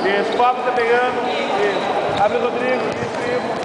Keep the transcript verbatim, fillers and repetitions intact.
Isso, Pablo tá pegando. Isso. Abre o Rodrigo, isso, isso.